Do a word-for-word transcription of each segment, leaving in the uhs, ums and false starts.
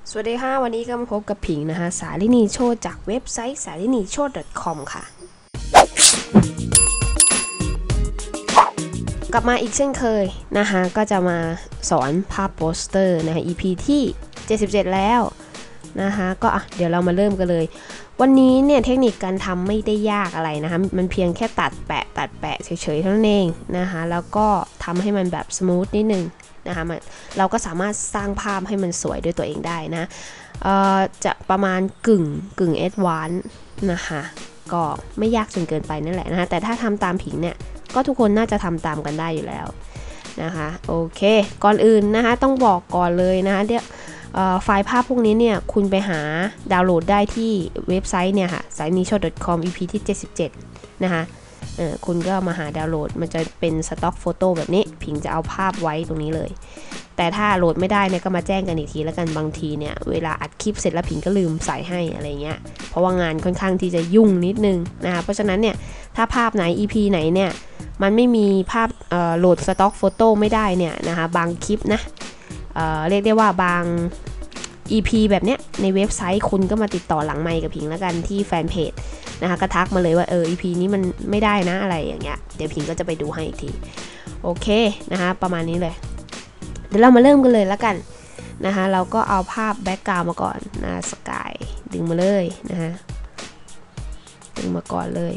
สวัสดีค่ะวันนี้ก็มาพบกับผิงนะคะสาลินีโชตจากเว็บไซต์สาลินีโชต .com ค่ะกลับมาอีกเช่นเคยนะคะก็จะมาสอนภาพโปสเตอร์นะคะ อี พี ที่เจ็ดสิบเจ็ดแล้วนะคะก็อ่ะเดี๋ยวเรามาเริ่มกันเลยวันนี้เนี่ยเทคนิคการทำไม่ได้ยากอะไรนะคะมันเพียงแค่ตัดแปะตัดแปะเฉยๆเท่านั้นเองนะคะแล้วก็ทำให้มันแบบสมูทนิดนึงนะคะเราก็สามารถสร้างภาพให้มันสวยด้วยตัวเองได้นะจะประมาณกึ่งกึ่งแอดวานซ์นะคะก็ไม่ยากจนเกินไปนั่นแหละนะคะแต่ถ้าทำตามผิงเนี่ยก็ทุกคนน่าจะทำตามกันได้อยู่แล้วนะคะโอเคก่อนอื่นนะคะต้องบอกก่อนเลยนะคะเดี๋ยวไฟล์ภาพพวกนี้เนี่ยคุณไปหาดาวน์โหลดได้ที่เว็บไซต์เนี่ยค่ะ สายนีโชต .com อี พี ที่เจ็ดสิบเจ็ดนะคะคุณก็มาหาดาวน์โหลดมันจะเป็นสต็อกโฟโต้แบบนี้ผิงจะเอาภาพไว้ตรงนี้เลยแต่ถ้าโหลดไม่ได้เนี่ยก็มาแจ้งกันอีกทีแล้วกันบางทีเนี่ยเวลาอัดคลิปเสร็จแล้วผิงก็ลืมใส่ให้อะไรเงี้ยเพราะว่างานค่อนข้างที่จะยุ่งนิดนึงนะคะเพราะฉะนั้นเนี่ยถ้าภาพไหน อี พี ไหนเนี่ยมันไม่มีภาพโหลดสต็อกโฟโต้ไม่ได้เนี่ยนะคะบางคลิปนะ เอ่อ เรียกได้ว่าบาง อี พี แบบเนี้ยในเว็บไซต์คุณก็มาติดต่อหลังไมค์กับผิงแล้วกันที่แฟนเพจนะคะก็ทักมาเลยว่าเออ อี พี นี้มันไม่ได้นะอะไรอย่างเงี้ยเดี๋ยวผิงก็จะไปดูให้อีกทีโอเคนะคะประมาณนี้เลยเดี๋ยวเรามาเริ่มกันเลยแล้วกันนะคะเราก็เอาภาพแบ็กกราวด์มาก่อนนะสกายดึงมาเลยนะคะดึงมาก่อนเลย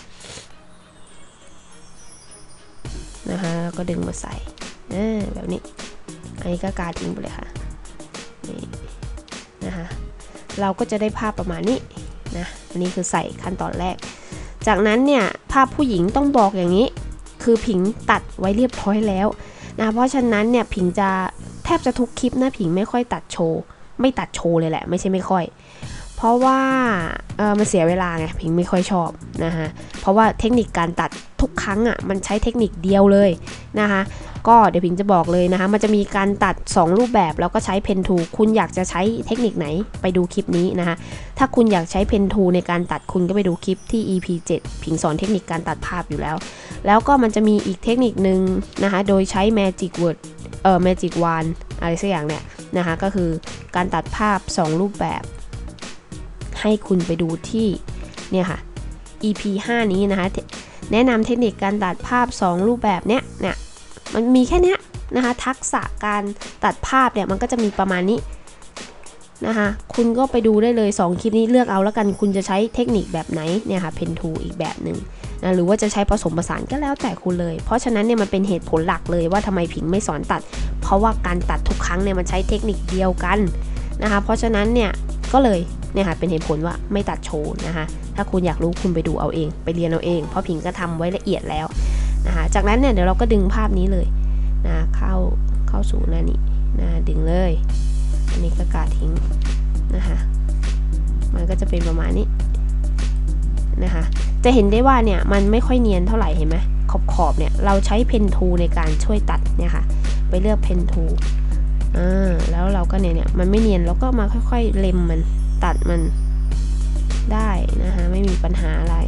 นะคะแล้วก็ดึงมาใส่แบบนี้อันนี้ก็กาทิ้งไปเลยค่ะนี่นะคะเราก็จะได้ภาพประมาณนี้นะอันนี้คือใส่ขั้นตอนแรกจากนั้นเนี่ยภาพผู้หญิงต้องบอกอย่างนี้คือผิงตัดไว้เรียบร้อยแล้วนะเพราะฉะนั้นเนี่ยผิงจะแทบจะทุกคลิปนะผิงไม่ค่อยตัดโชว์ไม่ตัดโชว์เลยแหละไม่ใช่ไม่ค่อยเพราะว่าเออมันเสียเวลาไงผิงไม่ค่อยชอบนะคะเพราะว่าเทคนิคการตัดทุกครั้งอ่ะมันใช้เทคนิคเดียวเลยนะคะก็เดี๋ยวผิงจะบอกเลยนะคะมันจะมีการตัดสองรูปแบบแล้วก็ใช้เพนทูคุณอยากจะใช้เทคนิคไหนไปดูคลิปนี้นะคะถ้าคุณอยากใช้เพนทูในการตัดคุณก็ไปดูคลิปที่ อี พี เจ็ดผิงสอนเทคนิคการตัดภาพอยู่แล้วแล้วก็มันจะมีอีกเทคนิคนึงนะคะโดยใช้ Magic Word เอ่อ Magic Wand อะไรสักอย่างเนี่ยนะคะก็คือการตัดภาพสองรูปแบบให้คุณไปดูที่เนี่ยค่ะ อี พี ห้านี้นะคะแนะนำเทคนิคการตัดภาพสองรูปแบบเนี้ยเนี่ยมันมีแค่เนี้ยนะคะทักษะการตัดภาพเนี่ยมันก็จะมีประมาณนี้นะคะคุณก็ไปดูได้เลยสองคลิปนี้เลือกเอาแล้วกันคุณจะใช้เทคนิคแบบไหนเนี่ยค่ะเพนทูอีกแบบหนึ่งนะหรือว่าจะใช้ผสมผสานก็แล้วแต่คุณเลยเพราะฉะนั้นเนี่ยมันเป็นเหตุผลหลักเลยว่าทำไมผิงไม่สอนตัดเพราะว่าการตัดทุกครั้งเนี่ยมันใช้เทคนิคเดียวกันนะคะเพราะฉะนั้นเนี่ยก็เลยเนี่ยค่ะเป็นเหตุผลว่าไม่ตัดโชว์นะคะถ้าคุณอยากรู้คุณไปดูเอาเองไปเรียนเอาเองเพราะผิงก็ทำไว้ละเอียดแล้วนะคะจากนั้นเนี่ยเดี๋ยวเราก็ดึงภาพนี้เลยนะเข้าเข้าสู่หน้านี้นะดึงเลยอันนี้ก็กาทิ้งนะคะมันก็จะเป็นประมาณนี้นะคะจะเห็นได้ว่าเนี่ยมันไม่ค่อยเนียนเท่าไหร่เห็นไหมขอบขอบเนี่ยเราใช้เพนทูในการช่วยตัดเนี่ยค่ะไปเลือกเพนทูอ่าแล้วเราก็เนี่ยเนี่ยมันไม่เนียนเราก็มาค่อยๆเล็มมันตัดมันได้นะคะไม่มีปัญหาอะไร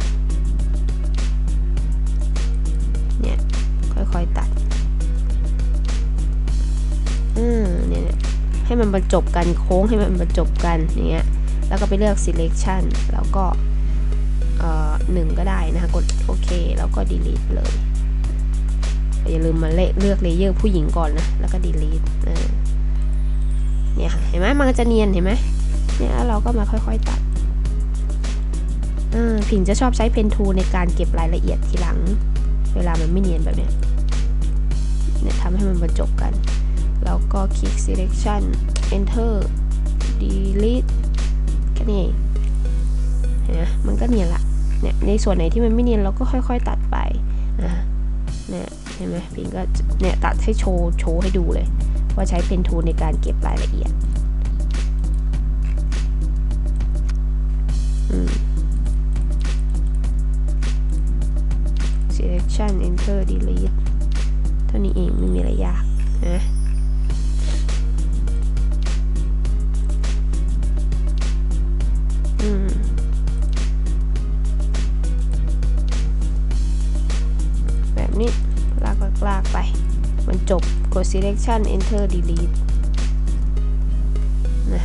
เนี่ยค่อยๆตัดอืมเนี่ยให้มันบรรจบกันโค้งให้มันบรรจบกันอย่างเงี้ยแล้วก็ไปเลือก selection แล้วก็เอ่อหนึ่งก็ได้นะคะกดโอเคแล้วก็ delete เลยอย่าลืมมาเลือกเลเยอร์ผู้หญิงก่อนนะแล้วก็ delete เนี่ยค่ะเห็นไหมมันก็จะเนียนเห็นไหมเนี่ยเราก็มาค่อยๆตัดผิงจะชอบใช้เพนทูในการเก็บรายละเอียดทีหลังเวลามันไม่เนียนแบบเนี้ยเนี่ยทำให้มันบรรจบกันแล้วก็คลิก selection enter delete แค่นี้เห็นไหมมันก็เนียนละเนี่ยในส่วนไหนที่มันไม่เนียนเราก็ค่อยๆตัดไปนะเนี่ยเห็นไหมผิงก็เนี่ยตัดให้โชว์โชว์ให้ดูเลยว่าใช้เพนทูในการเก็บรายละเอียดอืมselection enter delete เท่านี้เองไม่มีอะไรยากนะอืมแบบนี้ลากลากไปมันจบกด selection enter delete นะ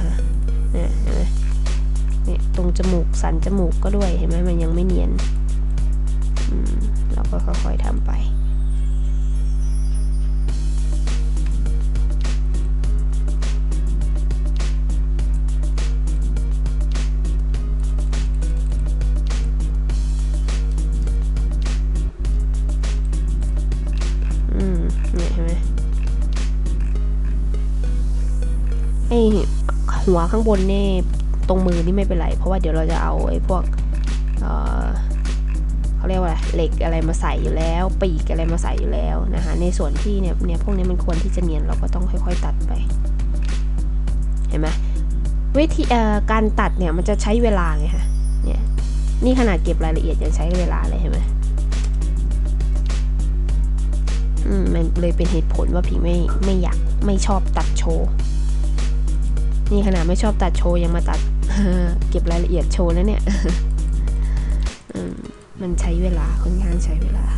จมูกสันจมูกก็ด้วยเห็นไหมมันยังไม่เนียนเราก็ค่อยๆทำไปอืมเนี่ยเห็นไหมไอหัวข้างบนนี่ตรงมือนี่ไม่เป็นไรเพราะว่าเดี๋ยวเราจะเอาไอ้พวกเอ่อเขาเรียกว่าเหล็กอะไรมาใส่อยู่แล้วปีกอะไรมาใส่อยู่แล้วนะคะในส่วนที่เนี่ยเนี่ยพวกนี้มันควรที่จะเนียนเราก็ต้องค่อยๆตัดไปเห็นไหมวิธีการตัดเนี่ยมันจะใช้เวลาไงคะเนี่ยนี่ขนาดเก็บรายละเอียดยังใช้เวลาเลยเห็นไหมอืมมันเลยเป็นเหตุผลว่าผิงไม่ไม่อยากไม่ชอบตัดโชว์นี่ขนาดไม่ชอบตัดโชว์ยังมาตัดเก็บรายละเอียดโชว์แล้วเนี่ยมันใช้เวลาค่อนข้างใช้เวลา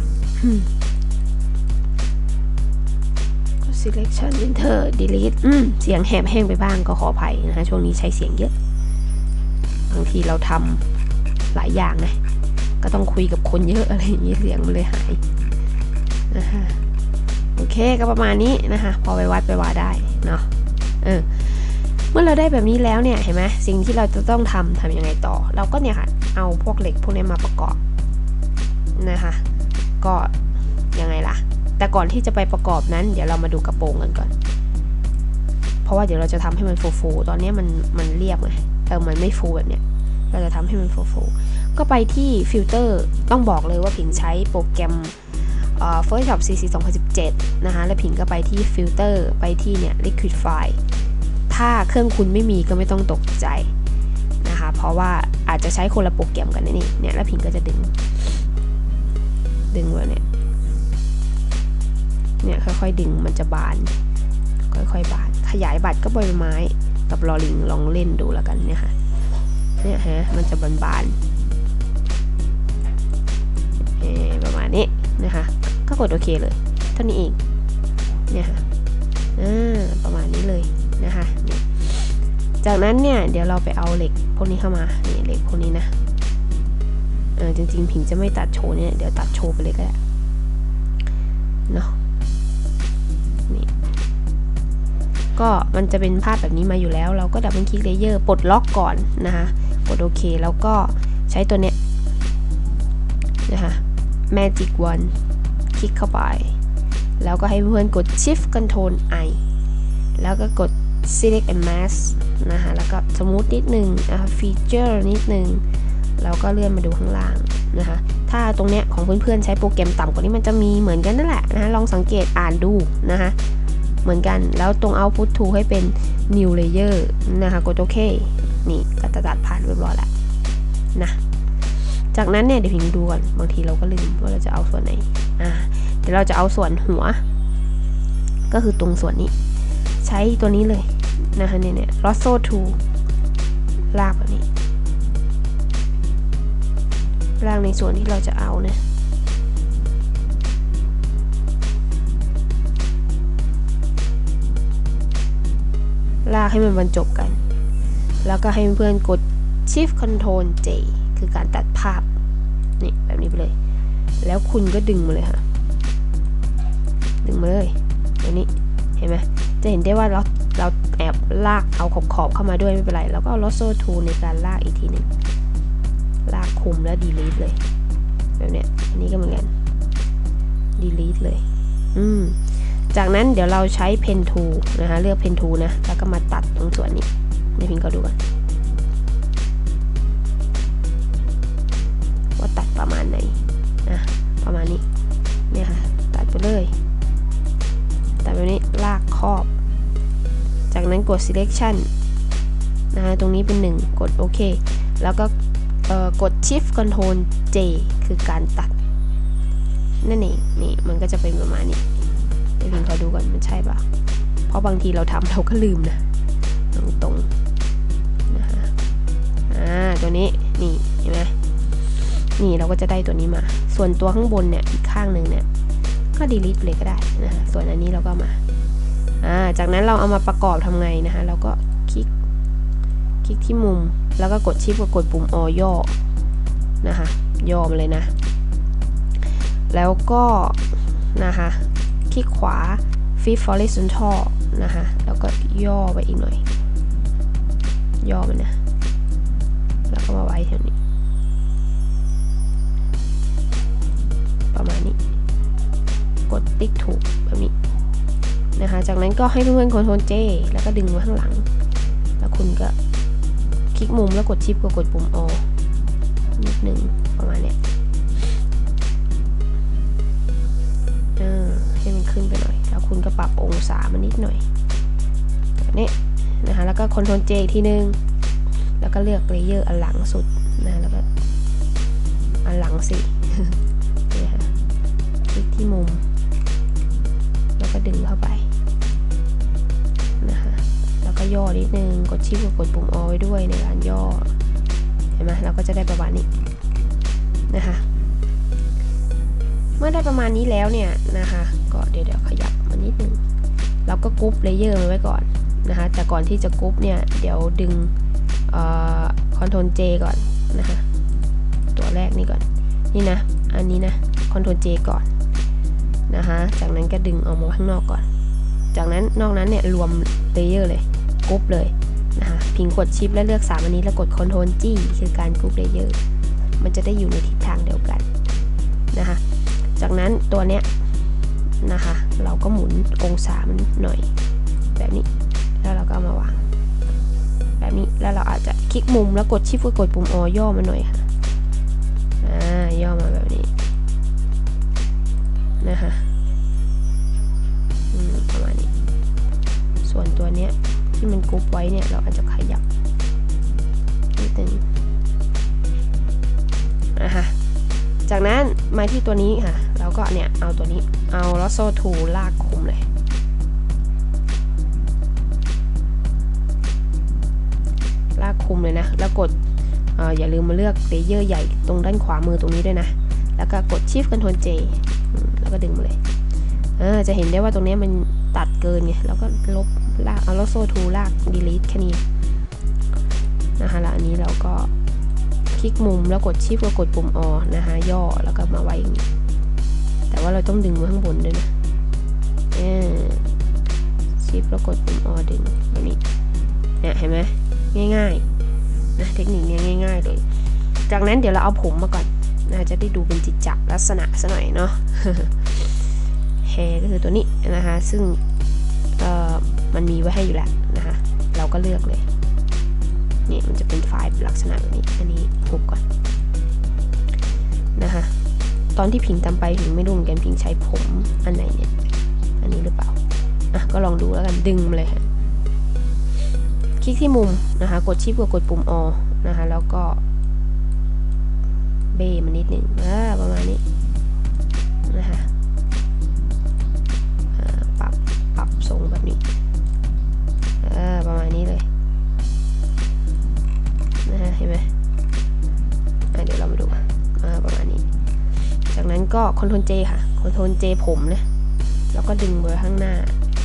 selection enter delete เสียงแหบแห้งไปบ้างก็ขออภัยนะคะช่วงนี้ใช้เสียงเยอะบางทีเราทำหลายอย่างนะก็ต้องคุยกับคนเยอะอะไรอย่างนี้เสียงมันเลยหายนะคะโอเคก็ประมาณนี้นะคะพอไปวัดไปว่าได้เนาะเออเมื่อเราได้แบบนี้แล้วเนี่ยเห็นไหมสิ่งที่เราจะต้องทำทำยังไงต่อเราก็เนี่ยค่ะเอาพวกเหล็กพวกนี้มาประกอบนะคะก็ยังไงล่ะแต่ก่อนที่จะไปประกอบนั้นเดี๋ยวเรามาดูกระโปรงกันก่อนเพราะว่าเดี๋ยวเราจะทำให้มันฟูๆตอนนี้มันมันเรียบไงเออมันไม่ฟูแบบเนี้ยเราจะทำให้มันฟูๆก็ไปที่ฟิลเตอร์ต้องบอกเลยว่าผิงใช้โปรแกรมเอ่อ Photoshop ซี ซี สองพันสิบเจ็ดนะคะแล้วผิงก็ไปที่ฟิลเตอร์ไปที่เนี่ย Liquifyถ้าเครื่องคุณไม่มีก็ไม่ต้องตกใจนะคะเพราะว่าอาจจะใช้คนละโปรแกรมกันนี่เนี่ยแล้วผิงก็จะดึงดึงไว้เนี่ยเนี่ยค่อยๆดึงมันจะบานค่อยๆบานขยายบัตรก็ใบไม้กับลอลิงลองเล่นดูแล้วกันเนี่ยค่ะเนี่ยฮะมันจะบานๆเอประมาณนี้นะคะก็กดโอเคเลยเท่านี้เองเนี่ยค่ะอ่าประมาณนี้เลยนะคะจากนั้นเนี่ยเดี๋ยวเราไปเอาเหล็กพวกนี้เข้ามาเนี่ยเหล็กพวกนี้นะเออจริงๆผิงจะไม่ตัดโชว์เนี่ยเดี๋ยวตัดโชว์ไปเลยก็ได้เนาะนี่ก็มันจะเป็นภาพแบบนี้มาอยู่แล้วเราก็ดับเบิลคลิกเลเยอร์ปลดล็อกก่อนนะคะกดโอเคแล้วก็ใช้ตัวเนี้ยนะคะ Magic Wand คลิกเข้าไปแล้วก็ให้เพื่อนกด Shift Control I แล้วก็กด Select and Mask นะคะแล้วก็สมูทนิดนึงนะคะ Feature นิดนึงแล้วก็เลื่อนมาดูข้างล่างนะคะถ้าตรงเนี้ยของเพื่อนๆใช้โปรแกรมต่ำกว่านี้มันจะมีเหมือนกันนั่นแหละนะคะลองสังเกตอ่านดูนะคะเหมือนกันแล้วตรง Output to ให้เป็น New Layer นะคะกดโอเคนี่ก็จะตัดผ่านเรียบร้อยแล้วนะจากนั้นเนี่ยเดี๋ยวพิมพ์ดูก่อนบางทีเราก็ลืมว่าเราจะเอาส่วนไหนอ่าเดี๋ยวเราจะเอาส่วนหัวก็คือตรงส่วนนี้ใช้ตัวนี้เลยนะคะเนี่ยเนี่ย Lasso Tool ลากแบบนี้ลากในส่วนที่เราจะเอานะลากให้มันบรรจบกันแล้วก็ให้เพื่อนกด Shift Control J คือการตัดภาพนี่แบบนี้ไปเลยแล้วคุณก็ดึงมาเลยค่ะดึงมาเลยแบบนี้เห็นไหมจะเห็นได้ว่าเราเราแอบลากเอาขอบขอบเข้ามาด้วยไม่เป็นไรแล้วก็เอา Lasso Tool ในการลากอีกทีหนึ่งลากคุมแล้ว delete เลยแบบเนี้ยอันนี้ก็เหมือนกัน delete เลยอืมจากนั้นเดี๋ยวเราใช้ Pen Tool นะคะเลือก Pen Tool นะแล้วก็มาตัดตรงส่วนนี้ในพิงก็ดูกันว่าตัดประมาณไหนอ่ะประมาณนี้เนี่ยค่ะตัดไปเลยตัดแบบนี้ลากครอบจากนั้นกด selection นะคะตรงนี้เป็นหนึ่งกดโอเคแล้วก็กด shift control J คือการตัดนั่นเองนี่มันก็จะเป็นประมาณนี้เดี๋ยวพิงขอดูก่อนมันใช่ปะเพราะบางทีเราทำเราก็ลืมนะตรงตรงนะคะอ่าตัวนี้นี่เห็นไหมนี่เราก็จะได้ตัวนี้มาส่วนตัวข้างบนเนี่ยอีกข้างหนึ่งเนี่ยก็ delete เลยก็ได้นะคะส่วนอันนี้เราก็มาอ่าจากนั้นเราเอามาประกอบทำไงนะคะเราก็คลิกคลิกที่มุมแล้วก็กดชิปกับกดปุ่มอย่อนะคะย่อมาเลยนะแล้วก็นะคะคลิกขวา Flip Horizontal นะคะแล้วก็ย่อไปอีกหน่อยย่อมันนะแล้วก็มาไว้แถวนี้ประมาณนี้กดติ๊กถูกแบบนี้นะคะจากนั้นก็ให้เพื่อนๆ Ctrl J แล้วก็ดึงมาข้างหลังแล้วคุณก็คลิกมุมแล้วกดชิปกับกดปุ่มอนิดนึงประมาณเนี้ยเออให้มันขึ้นไปหน่อยแล้วคุณก็ปรับองศามันนิดหน่อยแบบนี้นะคะแล้วก็ Ctrl J อีกทีนึงแล้วก็เลือกเลเยอร์อันหลังสุดนะแล้วก็อันหลังสินี่ค่ะคลิกที่มุมแล้วก็ดึงเข้าไปนะคะแล้วก็ย่อนิดนึงกดชิปกับกดปุ่มอไว้ด้วยในการย่อเห็นไหมเราก็จะได้ประมาณนี้นะคะเมื่อได้ประมาณนี้แล้วเนี่ยนะคะก็เดี๋ยวเดี๋ยวขยับมานิดนึงเราก็กรุ๊ปเลเยอร์มันไว้ก่อนนะคะแต่ก่อนที่จะกรุ๊ปเนี่ยเดี๋ยวดึงCtrl J ก่อนนะคะตัวแรกนี่ก่อนนี่นะอันนี้นะ Ctrl J ก่อนนะคะจากนั้นก็ดึงออกมาข้างนอกก่อนจากนั้นนอกนั้นเนี่ยรวมเลเยอร์เลยกรุ๊ปเลยนะคะพิงกดชิปแล้วเลือกสามอันนี้แล้วกด Ctrl G คือการกรุ๊ปเลเยอร์มันจะได้อยู่ในทิศทางเดียวกันนะคะจากนั้นตัวเนี้ยนะคะเราก็หมุนองศามันหน่อยแบบนี้แล้วเราก็เอามาวางแบบนี้แล้วเราอาจจะคลิกมุมแล้วกดชิปกดปุ่มอย่อมาหน่อยค่ะอ่าย่อมาแบบนี้นะคะอืมประมาณนี้ส่วนตัวเนี้ยที่มันกรุ๊ปไว้เนี่ยเราอาจจะขยับนิดนึงนะคะจากนั้นมาที่ตัวนี้ค่ะเราก็เนี่ยเอาตัวนี้เอา Lasso Tool ลากคุมเลยลากคุมเลยนะแล้วกด เอ่อ อย่าลืมมาเลือกเลเยอร์ใหญ่ตรงด้านขวามือตรงนี้ด้วยนะแล้วก็กด Shift Ctrl J แล้วก็ดึงมาเลยเออจะเห็นได้ว่าตรงนี้มันตัดเกินไงแล้วก็ลบลากเอา Lasso Tool ลาก Delete แค่นี้นะคะแล้วอันนี้เราก็คลิกมุมแล้วกดชิปแล้วกดปุ่มอนะคะย่อแล้วก็มาไว้อย่างนี้แต่ว่าเราต้องดึงไว้ข้างบนด้วยนะเออชิปแล้วกดปุ่มอดึงแบบนี้เนี่ยเห็นไหมง่ายๆนะเทคนิคนี้ง่ายๆเลยจากนั้นเดี๋ยวเราเอาผมมาก่อนนะจะได้ดูเป็นจิตจักลักษณะซะหน่อยเนาะ แฮร์ก็คือตัวนี้นะคะซึ่งเอ่อมันมีไว้ให้อยู่แล้วนะคะเราก็เลือกเลยนี่มันจะเป็นไฟล์ลักษณะแบบนี้อันนี้หุบก่อนนะคะตอนที่พิงทำไปพิงไม่รู้เหมือนกันพิงใช้ผมอันไหนเนี่ยอันนี้หรือเปล่าอ่ะก็ลองดูแล้วกันดึงมาเลยค่ะคลิกที่มุมนะคะกดชิปกับกดปุ่มอนะคะแล้วก็เบมันนิดหนึ่งอ่าประมาณนี้นะคะปรับปรับทรงแบบนี้อ่าประมาณนี้เลยนะฮะเห็นไหมเดี๋ยวเรามาดูประมาณนี้จากนั้นก็ Ctrl J ค่ะ Ctrl J ผมนะแล้วก็ดึงไปข้างหน้า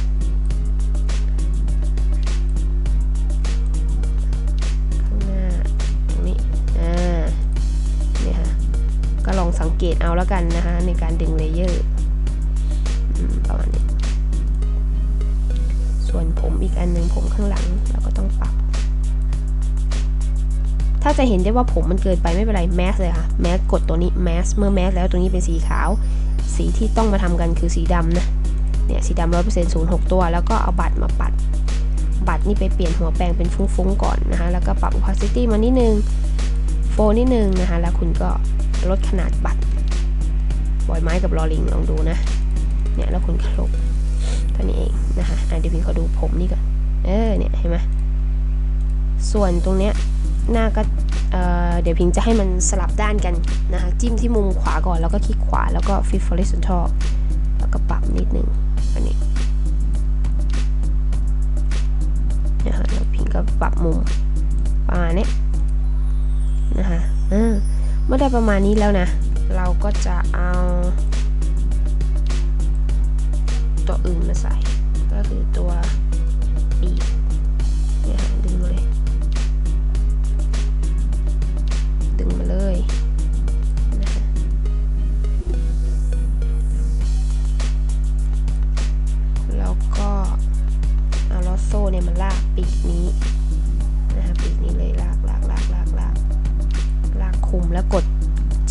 ข้างหน้าตรงนี้อ่าเนี่ยค่ะก็ลองสังเกตเอาแล้วกันนะคะในการดึงเลเยอร์ประมาณนี้ส่วนผมอีกอันหนึ่งผมข้างหลังเราก็ต้องปรับถ้าจะเห็นได้ว่าผมมันเกินไปไม่เป็นไรแมสเลยค่ะแมสกดตัวนี้แมสเมื่อแมสแล้วตรงนี้เป็นสีขาวสีที่ต้องมาทำกันคือสีดำนะเนี่ยสีดำร้อยเปอร์เซ็นต์ศูนย์หกตัวแล้วก็เอาบัตรมาปัดบัตรนี่ไปเปลี่ยนหัวแปรงเป็นฟุ้งๆก่อนนะคะแล้วก็ปรับ opacity มานิดนึงโฟนิดนึงนะคะแล้วคุณก็ลดขนาดบัตรบอยไม้กับลอลิงลองดูนะเนี่ยแล้วคุณก็ลบตัวนี้เองนะคะเดี๋ยวพี่ขอดูผมนี่ก่อนเออเนี่ยเห็นไหมส่วนตรงเนี้ยหน้าก็เ, เดี๋ยวพิงจะให้มันสลับด้านกันนะคะจิ้มที่มุมขวาก่อนแล้วก็คลิกขวาแล้วก็ Flip Horizontal แล้วก็ปรับนิดนึงอันนี้นะคะแล้วพิงก็ปรับมุมประมาณนี้นะคะเมื่อได้ประมาณนี้แล้วนะเราก็จะเอาตัวอื่นมาใส่ก็คือตัวปีกเนี่ยดึงเลย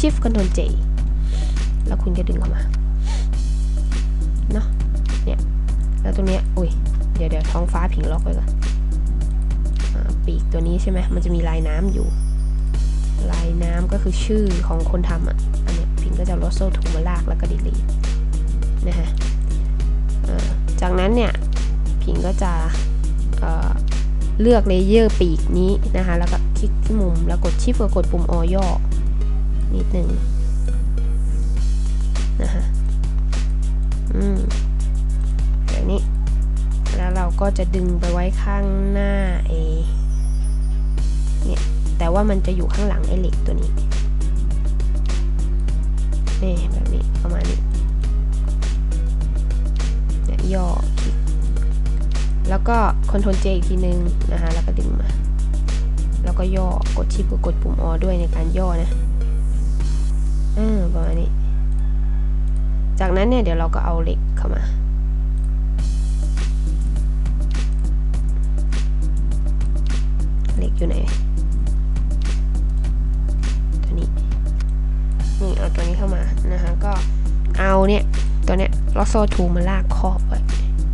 Shift Ctrl J แล้วคุณก็ดึงเข้ามาเนาะเนี่ยแล้วตรงเนี้ยอุ้ยเดี๋ยวเดี๋ยวท้องฟ้าผิงล็อกไว้ก่อนปีกตัวนี้ใช่ไหมมันจะมีลายน้ำอยู่ลายน้ำก็คือชื่อของคนทำอ่ะอันนี้ผิงก็จะลดโซ่ถูมาลากแล้วก็ดีลีทนะฮะจากนั้นเนี่ยผิงก็จะเเลือกเลเยอร์ปีกนี้นะคะแล้วก็คลิกที่มุมแล้วกดชิปกับกดปุ่มอย่อนิดหนึ่งนะคะอืมแบบนี้แล้วเราก็จะดึงไปไว้ข้างหน้าเอเนี่ยแต่ว่ามันจะอยู่ข้างหลังไอ้เหล็กตัวนี้นี่แบบนี้ประมาณนี้เนี่ยย่อคลิกแล้วก็ Ctrl J อีกทีนึงนะคะแล้วก็ดึงมาแล้วก็ย่อกดชิปกับกดปุ่มอด้วยในการย่อนะเออประมาณนี้จากนั้นเนี่ยเดี๋ยวเราก็เอาเหล็กเข้ามาเหล็กอยู่ไหนตัวนี้นี่เอาตัวนี้เข้ามานะคะก็เอาเนี่ยตัวเนี้ยลอสโซ่ทูมาลากครอบไว้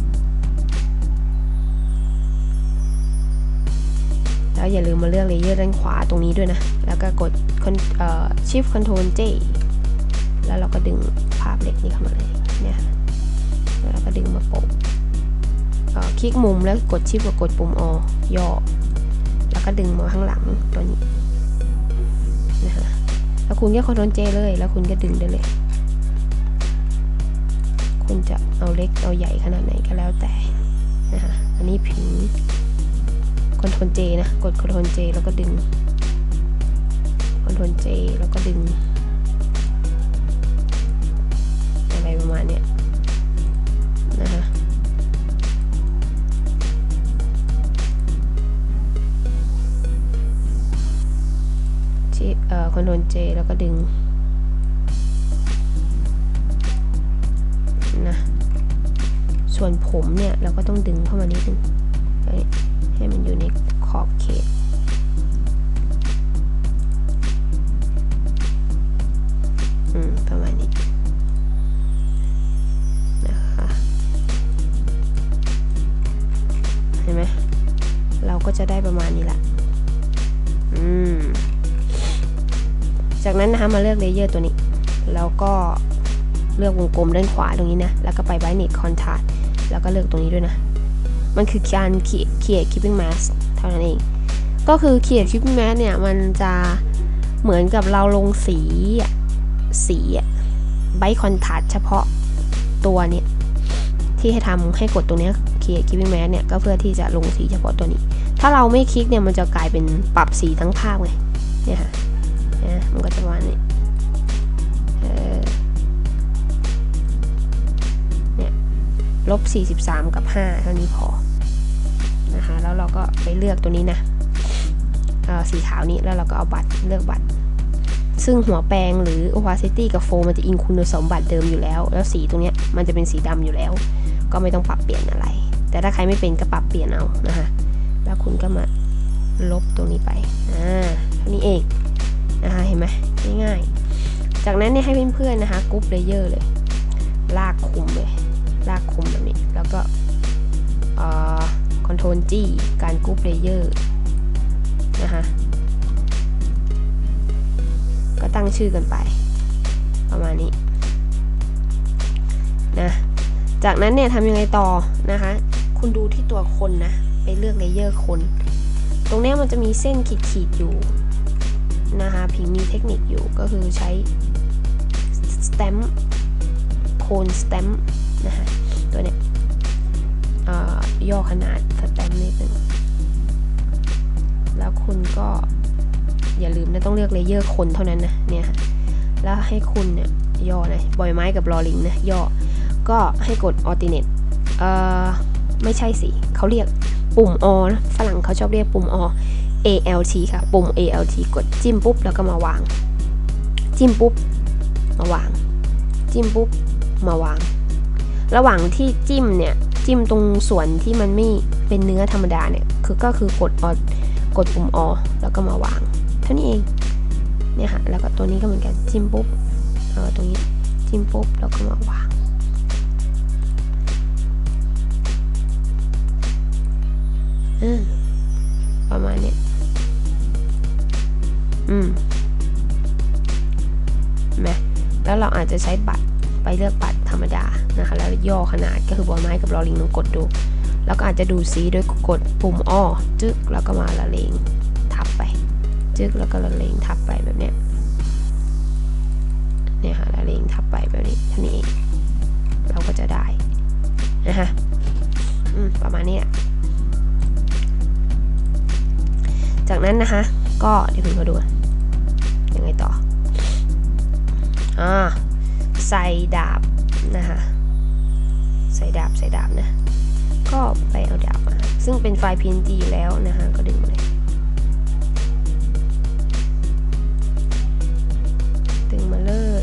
แล้วอย่าลืมมาเลือกเลเยอร์ด้านขวาตรงนี้ด้วยนะแล้วก็กด Shift Ctrl J แล้วเราก็ดึงภาพเหล็กนี้เข้ามาเลยเนี่ยแล้วเราก็ดึงมาโปะคลิกมุมแล้วกดชิปกับกดปุ่มอย่อแล้วก็ดึงมาข้างหลังตัวนี้นะคะแล้วคุณก็ Ctrl J เลยแล้วคุณก็ดึงได้เลยคุณจะเอาเล็กเอาใหญ่ขนาดไหนก็แล้วแต่นะคะอันนี้ผิงCtrl J นะกด Ctrl J แล้วก็ดึง Ctrl J แล้วก็ดึงอะไรประมาณเนี้ยนะคะที่เอ่อ Ctrl J แล้วก็ดึงนะส่วนผมเนี่ยเราก็ต้องดึงเข้ามานิดนึงให้มันอยู่ในขอบเขตอืมประมาณนี้นะคะเห็นไหมเราก็จะได้ประมาณนี้แหละอืมจากนั้นนะคะมาเลือกเลเยอร์ตัวนี้แล้วก็เลือกวงกลมด้านขวาตรงนี้นะแล้วก็ไป Brightness Contrast แล้วก็เลือกตรงนี้ด้วยนะมันคือการ create keeping mask เท่านั้นเองก็คือ create keeping mask เนี่ยมันจะเหมือนกับเราลงสีสี bright contrast เฉพาะตัวเนี่ยที่ให้ทำให้กดตรงนี้ create keeping mask เนี่ยก็เพื่อที่จะลงสีเฉพาะตัวนี้ถ้าเราไม่คลิกเนี่ยมันจะกลายเป็นปรับสีทั้งภาพไงเนี่ยค่ะนะมันก็จะประมาณนี้ลบสี่สิบสามกับห้าเท่านี้พอนะคะแล้วเราก็ไปเลือกตัวนี้นะสีขาวนี้แล้วเราก็เอาบัตรเลือกบัตรซึ่งหัวแปรงหรือ opacity กับ flow มันจะอิงคุณสมบัติเดิมอยู่แล้วแล้วสีตรงนี้มันจะเป็นสีดำอยู่แล้วก็ไม่ต้องปรับเปลี่ยนอะไรแต่ถ้าใครไม่เป็นก็ปรับเปลี่ยนเอานะคะแล้วคุณก็มาลบตรงนี้ไปอ่าเท่านี้เองนะคะเห็นไหมง่ายๆจากนั้นเนี่ยให้เพื่อนๆนะคะกรุ๊ปเลเยอร์เลยลากคุมเลยลากคุมแบบนี้แล้วก็คอนโทรล G การกรุ๊ปเลเยอร์นะคะก็ตั้งชื่อกันไปประมาณนี้นะจากนั้นเนี่ยทำยังไงต่อนะคะคุณดูที่ตัวคนนะไปเลือกเลเยอร์คนตรงนี้มันจะมีเส้นขีดๆอยู่นะคะพิงมีเทคนิคอยู่ก็คือใช้ stamp โคน stamp นะคะตัวเนี้ยย่อขนาดสแตมป์นิดนึงแล้วคุณก็อย่าลืมนะต้องเลือกเลเยอร์คนเท่านั้นนะเนี่ยค่ะแล้วให้คุณเนี่ยย่อนะบอยไม้กับลอลิงนะย่อก็ให้กด alternate เอ่อไม่ใช่สิเขาเรียกปุ่ม อ นะฝรั่งเขาชอบเรียกปุ่ม อ เอ แอล ที ค่ะปุ่ม เอ แอล ที กดจิ้มปุ๊บแล้วก็มาวางจิ้มปุ๊บมาวางจิ้มปุ๊บมาวางระหว่างที่จิ้มเนี่ยจิ้มตรงส่วนที่มันไม่เป็นเนื้อธรรมดาเนี่ยคือก็คือกดออกดปุ่มอแล้วก็มาวางเท่านี้เองเนี่ยค่ะแล้วก็ตัวนี้ก็เหมือนกันจิ้มปุ๊บเออตรงนี้จิ้มปุ๊บแล้วก็มาวางอืมประมาณนี้อืมไหมแล้วเราอาจจะใช้บัตรไปเลือกบัตรธรรมดานะคะแล้วย่อขนาดก็คือบอลไม้กับลอลิงลองกดดูแล้วก็อาจจะดูสีโดยกดปุ่มอ้อจึ๊กแล้วก็มาละเลงทับไปจึ๊กแล้วก็ละเลงทับไปแบบเนี้ยเนี่ยค่ะละเลงทับไปแบบนี้ท่านี้เองเราก็จะได้นะคะอืมประมาณนี้จากนั้นนะคะก็เดี๋ยวพิมพ์มาดูยังไงต่ออ่าใส่ดาบนะคะใส่ดาบใส่ดาบนะก็ไปเอาดาบมาซึ่งเป็นไฟล์ พี เอ็น จี อยู่แล้วนะคะก็ดึงมาเลยดึงมาเลย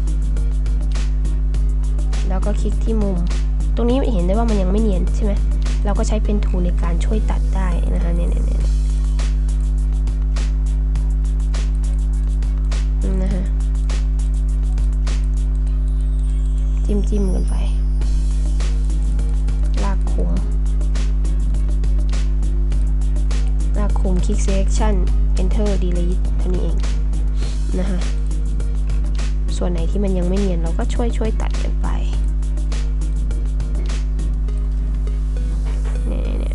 แล้วก็คลิกที่มุมตรงนี้เห็นได้ว่ามันยังไม่เนียนใช่ไหมเราก็ใช้เพนทูลในการช่วยตัดได้นะคะเนี่ยเนี่ยเนี่ยนะฮะจิ้มจิ้มกันไปลากคุมลากคุมคลิก selection enter delete เท่านี้เองนะฮะส่วนไหนที่มันยังไม่เนียนเราก็ช่วยช่วยตัดกันไปเนี่ยเนี่ย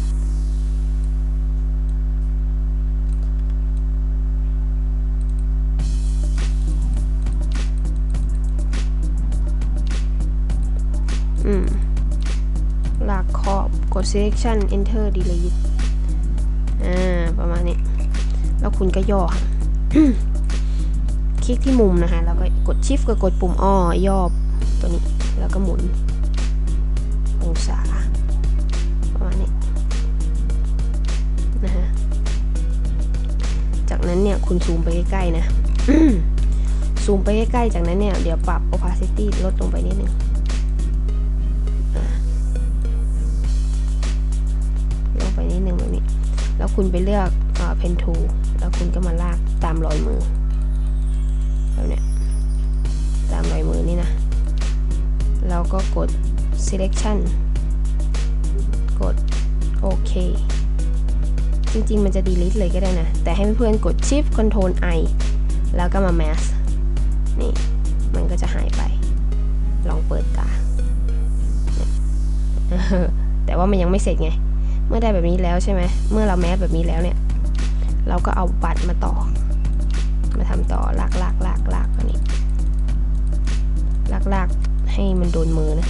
อืมลากขอบกด selection enter delete อ่าประมาณนี้แล้วคุณก็ย่อ คลิกที่มุมนะคะแล้วก็กด shift กับกดปุ่มอ้อย่อตัวนี้แล้วก็หมุนองศาประมาณนี้นะฮะจากนั้นเนี่ยคุณซูมไปใกล้ๆนะ ซูมไปใกล้ๆจากนั้นเนี่ยเดี๋ยวปรับ opacity ลดลงไปนิดนึงลงไปนิดนึงแบบนี้แล้วคุณไปเลือกเพนทูแล้วคุณก็มาลากตามรอยมือแบบเนี้ยตามรอยมือนี่นะเราก็กด selection กดโอเคจริงๆมันจะ delete เลยก็ได้นะแต่ให้เพื่อนๆกด shift control i แล้วก็มา mask นี่มันก็จะหายไปลองเปิดตาแต่ว่ามันยังไม่เสร็จไงเมื่อได้แบบนี้แล้วใช่ไหมเมื่อเราแมสแบบนี้แล้วเนี่ยเราก็เอาบัตรมาต่อมาทำต่อลากลากลากลากอันนี้ลากลากให้มันโดนมือนะ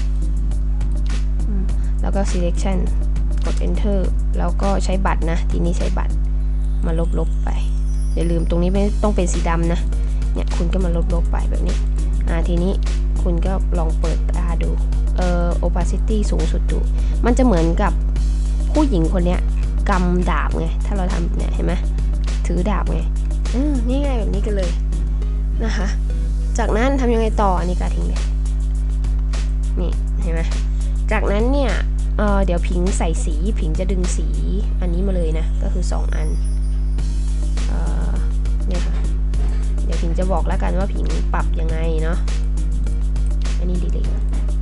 แล้วก็ selection กด enter แล้วก็ใช้บัตรนะทีนี้ใช้บัตรมาลบลบไปอย่าลืมตรงนี้ไม่ต้องเป็นสีดำนะเนี่ยคุณก็มาลบลบไปแบบนี้อ่าทีนี้คุณก็ลองเปิดตาดูเอ่อ opacity สูงสุดดูมันจะเหมือนกับผู้หญิงคนเนี้ยกำดาบไงถ้าเราทำเนี่ยเห็นไหมถือดาบไงอืมนี่ไงแบบนี้กันเลยนะคะจากนั้นทำยังไงต่ออันนี้กาทิ้งเลยนี่เห็นไหมจากนั้นเนี่ย เ, เดี๋ยวผิงใส่สีผิงจะดึงสีอันนี้มาเลยนะก็คือสองอันเอ่อเนี่ยค่ะเดี๋ยวผิงจะบอกแล้วกันว่าผิงปรับยังไงเนาะอันนี้ดีเลยนะ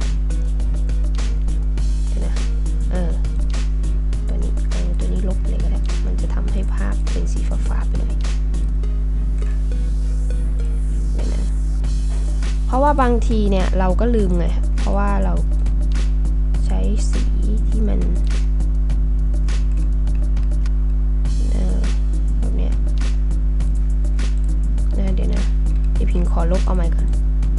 เออตัวนี้เออตัวนี้ลบเลยก็ได้มันจะทำให้ภาพเป็นสีฟ้าๆไปเลยนะเพราะว่าบางทีเนี่ยเราก็ลืมไงเพราะว่าเราใช้สีที่มันเออแบบเนี้ยนะเดี๋ยวนะเดี๋ยวพิงขอลบเอาใหม่ก่อน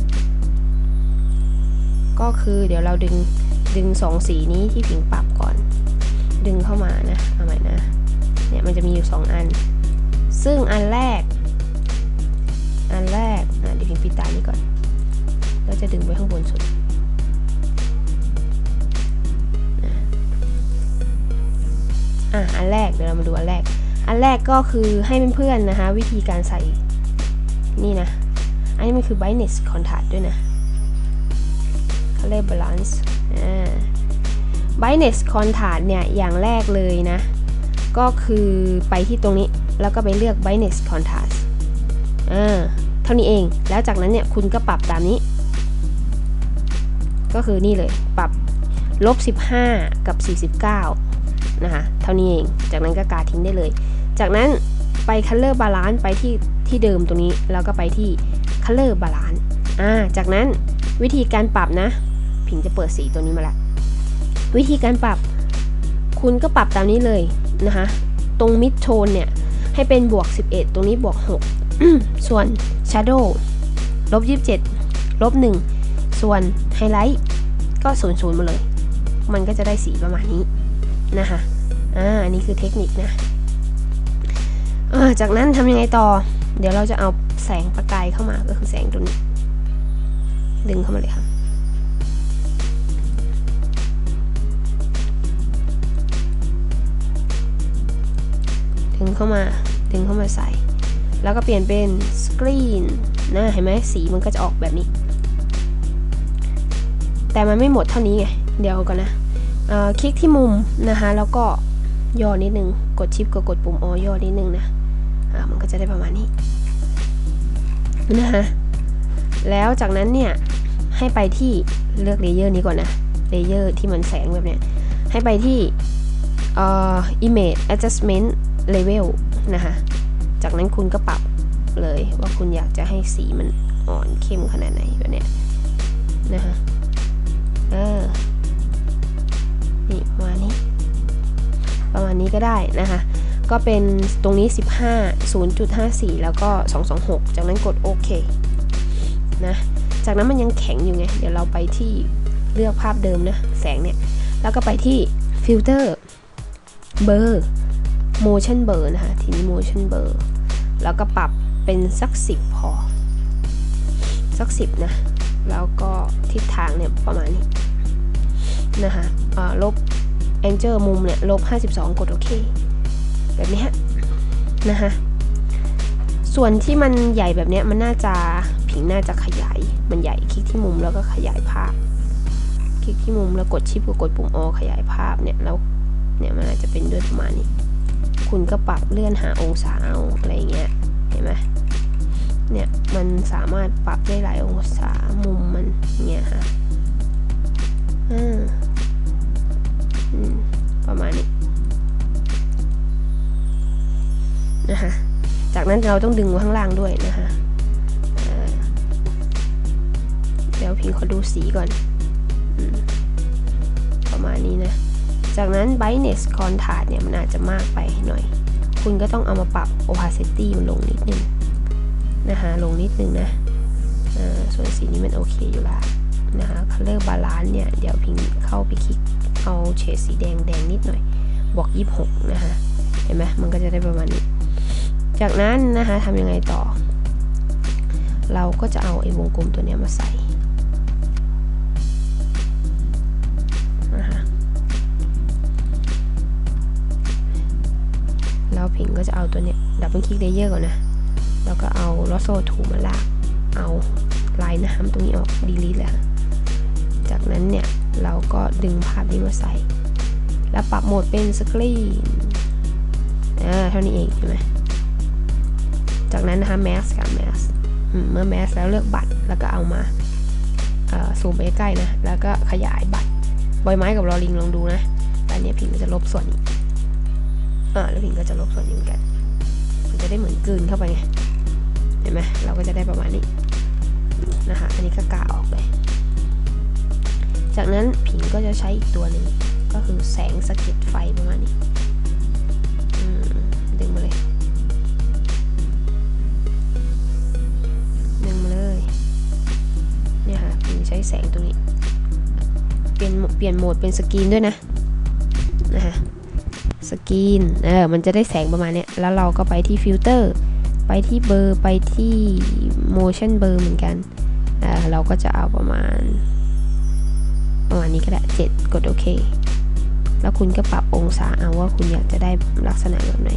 ก็คือเดี๋ยวเราดึงดึงสองสีนี้ที่ผิงปรับก่อนดึงเข้ามานะเอาใหม่นะเนี่ยมันจะมีอยู่สองอันซึ่งอันแรกอันแรกอ่ะเดี๋ยวพิงปิดตานี้ก่อนแล้วจะดึงไปข้างบนสุดอ่ะอันแรกเดี๋ยวเรามาดูอันแรกอันแรกก็คือให้เพื่อนๆนะคะวิธีการใส่นี่นะอันนี้มันคือ brightness contrast ด้วยนะ color balance brightness contrast เนี่ยอย่างแรกเลยนะก็คือไปที่ตรงนี้แล้วก็ไปเลือก brightness contrast อ่าเท่านี้เองแล้วจากนั้นเนี่ยคุณก็ปรับตามนี้ก็คือนี่เลยปรับลบสิบห้ากับสี่สิบเก้านะคะเท่านี้เองจากนั้นก็กาทิ้งได้เลยจากนั้นไป color balance ไปที่ที่เดิมตรงนี้แล้วก็ไปที่ color balance อ่าจากนั้นวิธีการปรับนะผิงจะเปิดสีตัวนี้มาละวิธีการปรับคุณก็ปรับตามนี้เลยนะคะตรง mid tone เนี่ยให้เป็นบวกสิบเอ็ดตรงนี้บวกหก ส่วน shadow ลบยี่สิบเจ็ดลบหนึ่งส่วน highlight ก็ศูนย์ ศูนย์มาเลยมันก็จะได้สีประมาณนี้นะคะอ่าอันนี้คือเทคนิคนะจากนั้นทำยังไงต่อเดี๋ยวเราจะเอาแสงประกายเข้ามาก็คือแสงตัวนี้ดึงเข้ามาเลยค่ะดึงเข้ามาดึงเข้ามาใส่แล้วก็เปลี่ยนเป็นสกรีนนะเห็นไหมสีมันก็จะออกแบบนี้แต่มันไม่หมดเท่านี้ไงเดี๋ยวก่อนนะคลิกที่มุมนะคะแล้วก็ย่อนิดนึงกดชิปก็กดปุ่มออย่อนิดนึงนะอ่ามันก็จะได้ประมาณนี้นะคะแล้วจากนั้นเนี่ยให้ไปที่เลือกเลเยอร์นี้ก่อนนะเลเยอร์ที่มันแสงแบบเนี้ยให้ไปที่เอ่อ image adjustment level นะคะจากนั้นคุณก็ปรับเลยว่าคุณอยากจะให้สีมันอ่อนเข้มขนาดไหนแบบเนี้ยนะคะเออนี่ประมาณนี้ประมาณนี้ก็ได้นะคะก็เป็นตรงนี้สิบห้า ศูนย์จุดห้าสี่ แล้วก็สองสองหกจากนั้นกดโอเคนะจากนั้นมันยังแข็งอยู่ไงเดี๋ยวเราไปที่เลือกภาพเดิมนะแสงเนี่ยแล้วก็ไปที่ฟิลเตอร์เบอร์ motion blur นะคะทีนี้ motion blur แล้วก็ปรับเป็นสักสิบพอสักสิบนะแล้วก็ทิศทางเนี่ยประมาณนี้นะคะลบ angle มุมเนี่ยลบห้าสิบสองกดโอเคแบบนี้ฮะนะคะส่วนที่มันใหญ่แบบนี้มันน่าจะผิงน่าจะขยายมันใหญ่คลิกที่มุมแล้วก็ขยายภาพคลิกที่มุมแล้วกดชิปกับกดปุ่มอขยายภาพเนี่ยแล้วเนี่ยมันอาจจะเป็นด้วยประมาณนี้คุณก็ปรับเลื่อนหาองศาเอาอะไรเงี้ยเห็นไหมเนี่ยมันสามารถปรับได้หลายองศามุมมันเงี้ยฮะอืมประมาณนี้นะคะจากนั้นเราต้องดึงมาข้างล่างด้วยนะคะเดี๋ยวพิงขอดูสีก่อนประมาณนี้นะจากนั้น brightness contrast เนี่ยมันอาจจะมากไปหน่อยคุณก็ต้องเอามาปรับ opacity มันลงนิดนึงนะคะลงนิดนึงนะส่วนสีนี้มันโอเคอยู่แล้วนะคะ color balance เนี่ยเดี๋ยวพิงเข้าไปคลิกเอาเฉดสีแดงแดงนิดหน่อยบวกยี่สิบหกนะคะเห็นไหมมันก็จะได้ประมาณนี้จากนั้นนะคะทำยังไงต่อเราก็จะเอาไอ้วงกลมตัวนี้มาใส่นะคะแล้วพิงก็จะเอาตัวเนี้ยดับเบิลคลิกเลเยอร์ก่อนนะแล้วก็เอาลอสโซทูมาลากเอาลายน้ำตรงนี้ออกดีลีทเลยจากนั้นเนี่ยเราก็ดึงภาพนี้มาใส่แล้วปรับโหมดเป็นสกรีนอ่าเท่านี้เองใช่ไหมจากนั้นนะคะแมสกับแมสเมื่อแมสแล้วเลือกบัตรแล้วก็เอามาซูมไปใกล้นะแล้วก็ขยายบัตรใบไม้กับลอลิงลองดูนะแต่เนี้ยพิงก็จะลบส่วนนี้อ่าแล้วพิงก็จะลบส่วนนี้เหมือนกันมันจะได้เหมือนกลืนเข้าไปไงเห็นไหมเราก็จะได้ประมาณนี้นะคะอันนี้ก็กาออกเลยจากนั้นพิงก็จะใช้อีกตัวหนึ่งก็คือแสงสะเก็ดไฟประมาณนี้ดึงมาเลยดึงมาเลยเนี่ยค่ะพิงใช้แสงตัวนี้เปลี่ยนเปลี่ยนโหมดเป็นสกรีนด้วยนะนะคะสกรีนเออมันจะได้แสงประมาณนี้แล้วเราก็ไปที่ฟิลเตอร์ไปที่เบอร์ไปที่ motion blur เหมือนกันอ่าเราก็จะเอาประมาณประมาณนี้ก็ได้เจ็ดกดโอเคแล้วคุณก็ปรับองศาเอาว่าคุณอยากจะได้ลักษณะแบบไหน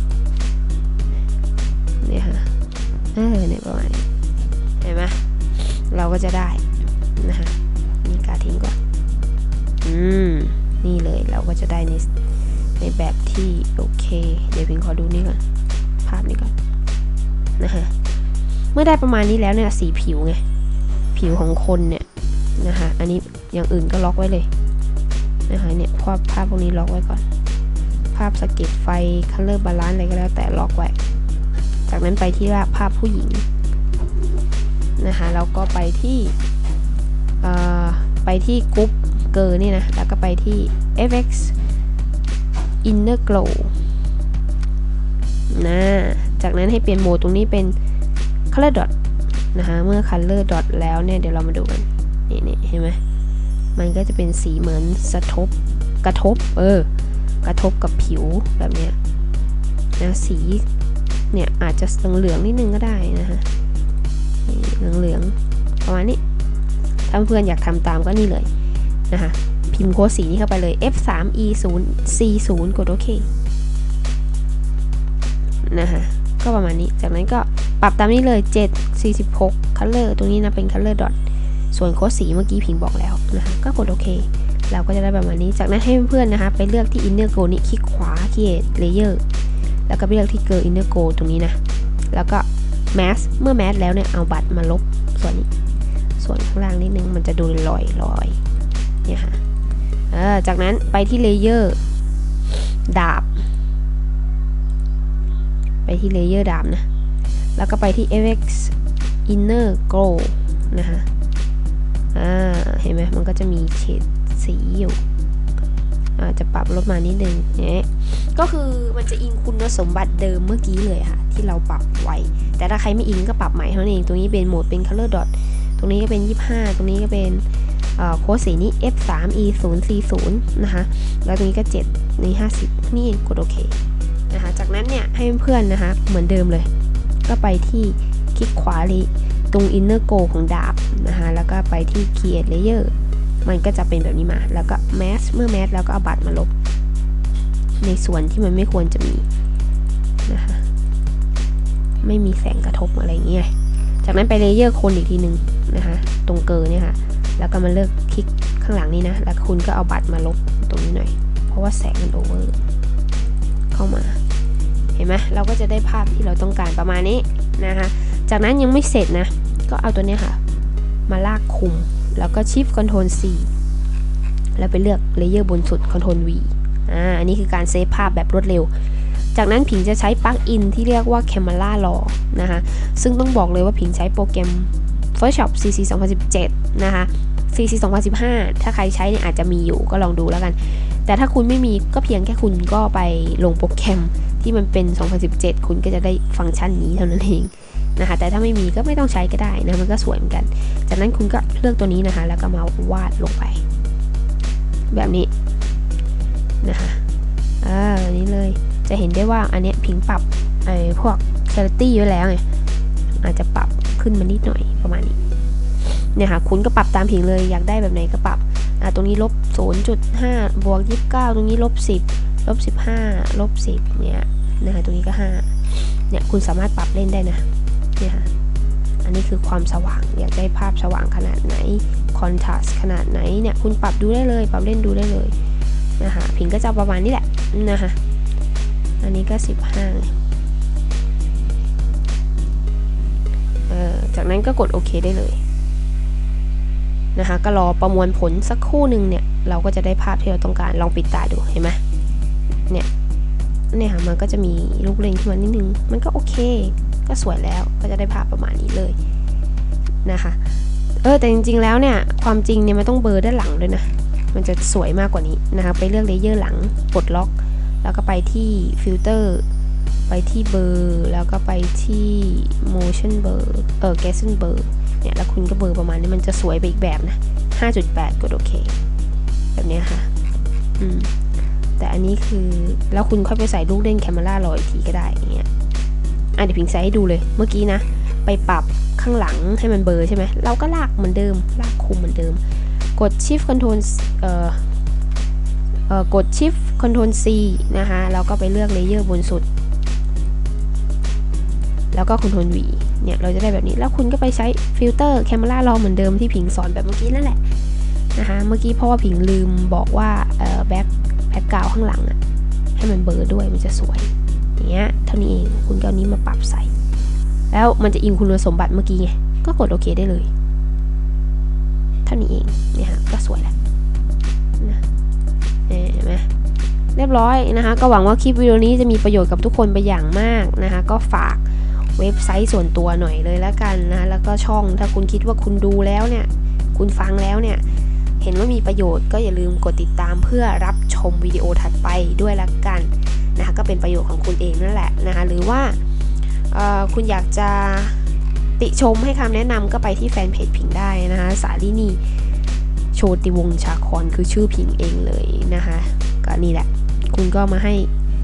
เนี่ยค่ะเออเนี่ยประมาณนี้เห็นไหมเราก็จะได้นะคะนี่กาทิ้งก่อนอืมนี่เลยเราก็จะได้ในในแบบที่โอเคเดี๋ยวพิงขอดูนี่ก่อนภาพนี้ก่อนนะคะเมื่อได้ประมาณนี้แล้วเนี่ยสีผิวไงผิวของคนเนี่ยนะคะอันนี้อย่างอื่นก็ล็อกไว้เลยนะคะเนี่ยภาพภาพพวกนี้ล็อกไว้ก่อนภาพสเก็ตไฟ color balance อะไรก็แล้วแต่ล็อกไว้จากนั้นไปที่ภาพผู้หญิงนะคะแล้วก็ไปที่ไปที่กรุ๊ปเกอร์นี่นะแล้วก็ไปที่ เอฟ เอ็กซ์ Inner Glow นะจากนั้นให้เปลี่ยนโหมดตรงนี้เป็น color dot นะคะเมื่อ color dot แล้วเนี่ยเดี๋ยวเรามาดูกันนี่นี่เห็นไหมมันก็จะเป็นสีเหมือนสะทบกระทบเออกระทบกับผิวแบบเนี้ยนะสีเนี่ยอาจจะเหลืองๆนิดนึงก็ได้นะคะเหลืองๆประมาณนี้ถ้าเพื่อนอยากทำตามก็นี่เลยนะคะพิมพ์โค้ดสีนี้เข้าไปเลย เอฟ สาม อี ศูนย์ ซี ศูนย์ กดโอเคนะคะก็ประมาณนี้จากนั้นก็ปรับตามนี้เลยเจ็ด สี่สิบหก color ตรงนี้นะเป็น color dot ส่วนโค้ดสีเมื่อกี้พิงบอกแล้วนะคะก็กดโอเคเราก็จะได้ประมาณนี้จากนั้นให้เพื่อนๆนะคะไปเลือกที่ inner glow นี้คลิกขวา create layer แล้วก็ไปเลือกที่ girl inner glow ตรงนี้นะแล้วก็ mask เมื่อ mask แล้วเนี่ยเอาบัตรมาลบส่วนนี้ส่วนข้างล่างนิดนึงมันจะดูลอยลอยเนี่ยค่ะจากนั้นไปที่ layer ดาบไปที่ layer ดาบนะแล้วก็ไปที่ เอฟ เอ็กซ์ inner glow นะคะอ่าเห็นไหมมันก็จะมีเฉดสีอยู่อาจจะปรับลดมานิดนึงเนี่ยก็คือมันจะอิงคุณสมบัติเดิมเมื่อกี้เลยค่ะที่เราปรับไว้แต่ถ้าใครไม่อิงก็ปรับใหม่เท่านั้นเองตรงนี้เป็นโหมดเป็น color dot ตรงนี้ก็เป็นยี่สิบห้าตรงนี้ก็เป็นโค้ดสีนี้ เอฟ สาม อี ศูนย์ ซี ศูนย์ นะคะแล้วตรงนี้ก็เจ็ดนี่ห้าสิบนี่กดโอเคนะคะจากนั้นเนี่ยให้เพื่อนนะคะเหมือนเดิมเลยก็ไปที่คลิกขวาเลยตรง inner glow ของดาบนะคะแล้วก็ไปที่ create layer มันก็จะเป็นแบบนี้มาแล้วก็ mask เมื่อ mask แล้วก็เอาบัตรมาลบในส่วนที่มันไม่ควรจะมีนะคะไม่มีแสงกระทบอะไรอย่างเงี้ยจากนั้นไป layer คนอีกทีหนึ่งนะคะตรงเกอเนี่ยค่ะแล้วก็มาเลือกคลิกข้างหลังนี้นะแล้วคุณก็เอาบัตรมาลบตรงนี้หน่อยเพราะว่าแสงมันโอเวอร์เข้ามาเห็นไหมเราก็จะได้ภาพที่เราต้องการประมาณนี้นะคะจากนั้นยังไม่เสร็จนะก็เอาตัวนี้ค่ะมาลากคุมแล้วก็ Shift Ctrl C แล้วไปเลือกเลเยอร์บนสุด Ctrl V อ่าอันนี้คือการเซฟภาพแบบรวดเร็วจากนั้นผิงจะใช้ปลั๊กอินที่เรียกว่า Camera Raw นะคะซึ่งต้องบอกเลยว่าผิงใช้โปรแกรม Photoshop ซี ซี สองพันสิบเจ็ดนะคะ ซี ซี สองพันสิบห้าถ้าใครใช้เนี่ยอาจจะมีอยู่ก็ลองดูแล้วกันแต่ถ้าคุณไม่มีก็เพียงแค่คุณก็ไปลงโปรแกรมที่มันเป็นสองพันสิบเจ็ดคุณก็จะได้ฟังก์ชันนี้เท่านั้นเองนะคะแต่ถ้าไม่มีก็ไม่ต้องใช้ก็ได้นะมันก็สวยเหมือนกันจากนั้นคุณก็เลือกตัวนี้นะคะแล้วก็มาวาดลงไปแบบนี้นะคะอ่าอันนี้เลยจะเห็นได้ว่าอันเนี้ยผิงปรับไอ้พวก quality ไว้แล้วไงอาจจะปรับขึ้นมานิดหน่อยประมาณนี้เนี่ยค่ะคุณก็ปรับตามผิงเลยอยากได้แบบไหนก็ปรับอ่าตรงนี้ลบ ศูนย์จุดห้า บวกยี่สิบเก้าตรงนี้ลบสิบลบสิบห้าลบสิบเนี่ยนะคะตรงนี้ก็ห้าเนี่ยคุณสามารถปรับเล่นได้นะเนี่ยค่ะอันนี้คือความสว่างอยากได้ภาพสว่างขนาดไหนคอนทราสต์ขนาดไหนเนี่ยคุณปรับดูได้เลยปรับเล่นดูได้เลยนะคะผิงก็จะประมาณนี้แหละนะคะอันนี้ก็สิบห้าเออจากนั้นก็กดโอเคได้เลยนะคะก็รอประมวลผลสักครู่หนึ่งเนี่ยเราก็จะได้ภาพที่เราต้องการลองปิดตาดูเห็นไหมเนี่ยเนี่ยค่ะมันก็จะมีลูกเล่นขึ้นมานิดนึงมันก็โอเคก็สวยแล้วก็จะได้ภาพประมาณนี้เลยนะคะเออแต่จริงๆแล้วเนี่ยความจริงเนี่ยมันต้องเบลอด้านหลังด้วยนะมันจะสวยมากกว่านี้นะคะไปเลือกเลเยอร์หลังปลดล็อกแล้วก็ไปที่ฟิลเตอร์ไปที่เบลอแล้วก็ไปที่ motion blur เออ Gaussian blur เนี่ยแล้วคุณก็เบลอประมาณนี้มันจะสวยไปอีกแบบนะ ห้าจุดแปด กดโอเคแบบนี้ค่ะอืมแต่อันนี้คือแล้วคุณค่อยไปใส่ลูกเล่นแคมเมราลอยอีกทีก็ได้อย่างเงี้ยอ่ะเดี๋ยวพิงใส่ให้ดูเลยเมื่อกี้นะไปปรับข้างหลังให้มันเบลอใช่ไหมเราก็ลากเหมือนเดิมลากคุมเหมือนเดิมกด Shift Ctrl เอ่อเอ่อกด Shift Ctrl C นะคะแล้วก็ไปเลือกเลเยอร์บนสุดแล้วก็ Ctrl V เนี่ยเราจะได้แบบนี้แล้วคุณก็ไปใช้ฟิลเตอร์แคมเมราลอเหมือนเดิมที่ผิงสอนแบบเมื่อกี้นั่นแหละนะคะเมื่อกี้เพราะว่าผิงลืมบอกว่าเอ่อแบ็คแบ็คกราวด์ข้างหลังอะให้มันเบลอด้วยมันจะสวยอย่างเงี้ยเท่านี้เองคุณก็เอานี้มาปรับใส่แล้วมันจะอิงคุณสมบัติเมื่อกี้ไงก็กดโอเคได้เลยเท่านี้เองเนี่ยฮะก็สวยแล้วนะเห็นไหมเรียบร้อยนะคะก็หวังว่าคลิปวิดีโอนี้จะมีประโยชน์กับทุกคนไปอย่างมากนะคะก็ฝากเว็บไซต์ส่วนตัวหน่อยเลยแล้วกันนะแล้วก็ช่องถ้าคุณคิดว่าคุณดูแล้วเนี่ยคุณฟังแล้วเนี่ยเห็นว่ามีประโยชน์ก็อย่าลืมกดติดตามเพื่อรับชมวิดีโอถัดไปด้วยละกันนะคะก็เป็นประโยชน์ของคุณเองนั่นแหละนะคะหรือว่าคุณอยากจะติชมให้คำแนะนำก็ไปที่แฟนเพจผิงได้นะคะสาลินีโชติวงศ์ชาครคือชื่อผิงเองเลยนะคะก็นี่แหละคุณก็มาให้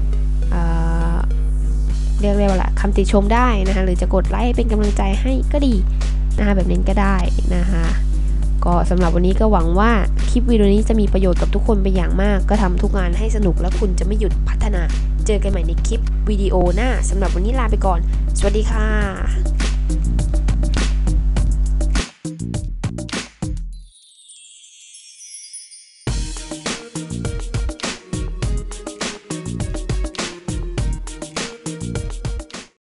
เรียกเรียกว่าละคำติชมได้นะคะหรือจะกดไลค์เป็นกำลังใจให้ก็ดีนะคะแบบนี้ก็ได้นะคะก็สำหรับวันนี้ก็หวังว่าคลิปวิดีโอนี้จะมีประโยชน์กับทุกคนเป็นอย่างมากก็ทำทุกงานให้สนุกและคุณจะไม่หยุดพัฒนาเจอกันใหม่ในคลิปวิดีโอหน้าสำหรับวันนี้ลาไปก่อนสวัสดีค่ะ